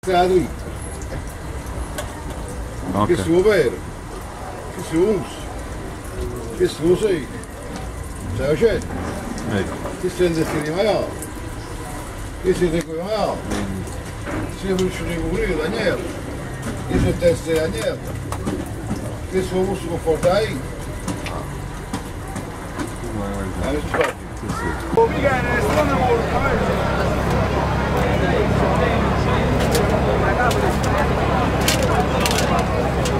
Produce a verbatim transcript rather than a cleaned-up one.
Gratuito. Okay. Che suo vero? Che suo Che suo sei? Sai c'è? Ecco. Che senza di maiale? Che siete con maiale? Se riuscite a coprire da niente. Che sono teste da niente. Che suo gusto comporta ahí? Ah, non si fa più. Oh, mica è una strana volta, eh?